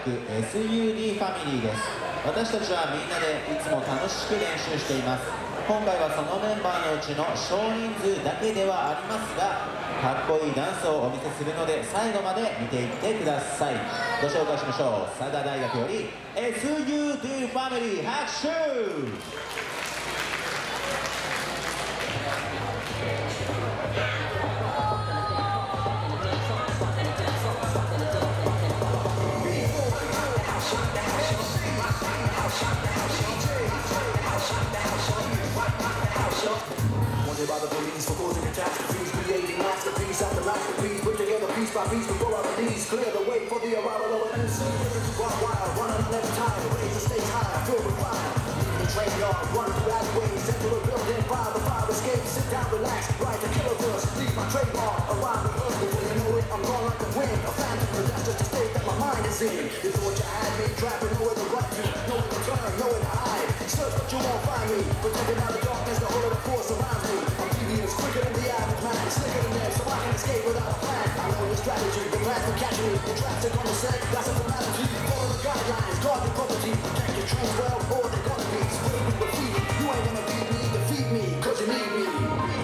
く SUD ファミリーです。私たちはみんなでいつも楽しく練習しています。今回はそのメンバーのうちの少人数だけではありますが、かっこいいダンスをお見せするので最後まで見ていってください。ご紹介しましょう。佐賀大学より SUD ファミリー拍手。 Wanted by the police for causing catastrophes, creating masterpiece after masterpiece, put together piece by piece before I release, clear the way for the arrival of an MC. Wild, running left time, raise the stakes high, filled with fire. Leave the train yard, run through alleyways, enter a building, fire escape, sit down, relax, ride the killer verse, leave my trademark, arrive the earth before you know it, I'm gone like the wind, a phantom, but that's just a state that my mind is in. This is what you had me trapping, nowhere to run to, nowhere to turn, nowhere to hide. Search but you won't find me, protected by the darkness, the whole of the force surrounds me. I'm devious, quicker than the average man, slicker than them, so I can escape without a plan. I know your strategy, the plans to catch me, the traps are gonna set, that's a formality. Follow the guidelines, guard your property, protect your trains well, or they're gonna be split with graffiti. You ain't gonna beat me, defeat me, cause you need me.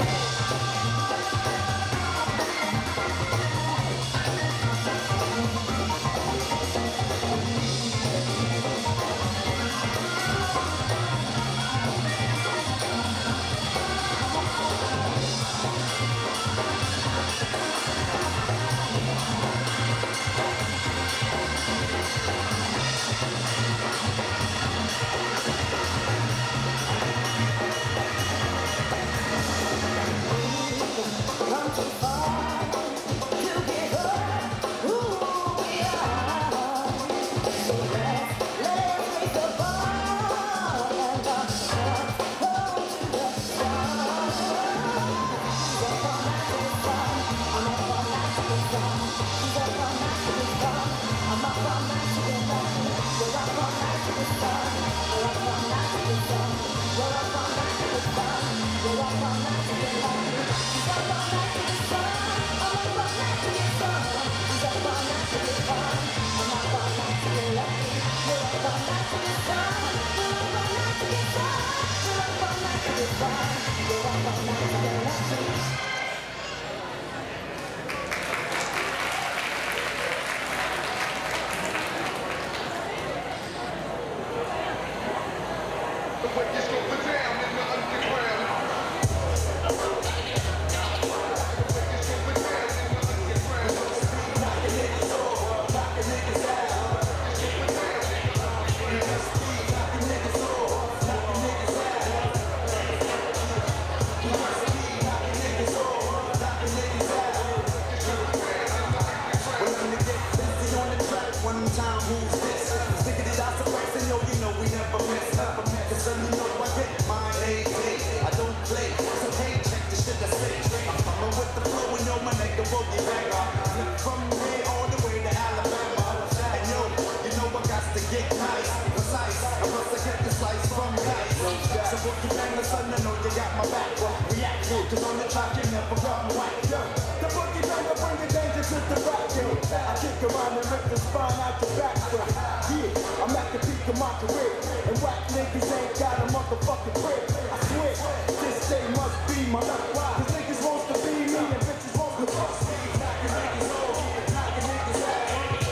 Cause on the track you never got me right, yo. The boogie banger bring the danger to the back, yo. I kick around and rip the spine out your back, yo. Yeah, I'm at the peak of my career, and whack niggas ain't got a motherfucking grip. I swear, this day must be my luck. Cause niggas wants to be me and bitches wants to fuck me. Knocking niggas off, knocking niggas out.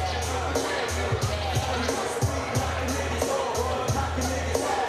Knocking niggas off, knocking niggas out.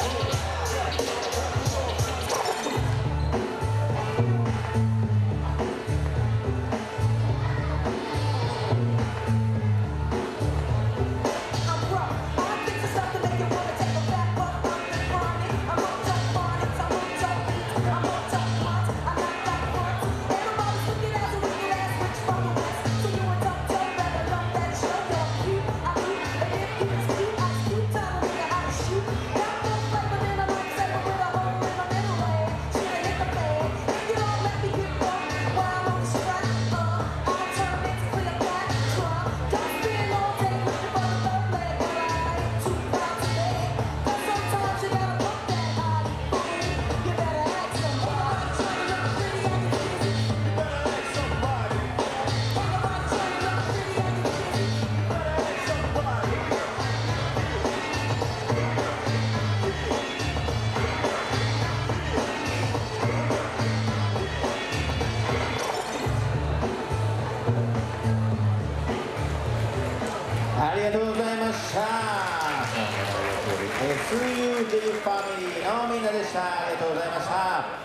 りがとうございました。SUD ファミリーのみんなでした。ありがとうございました。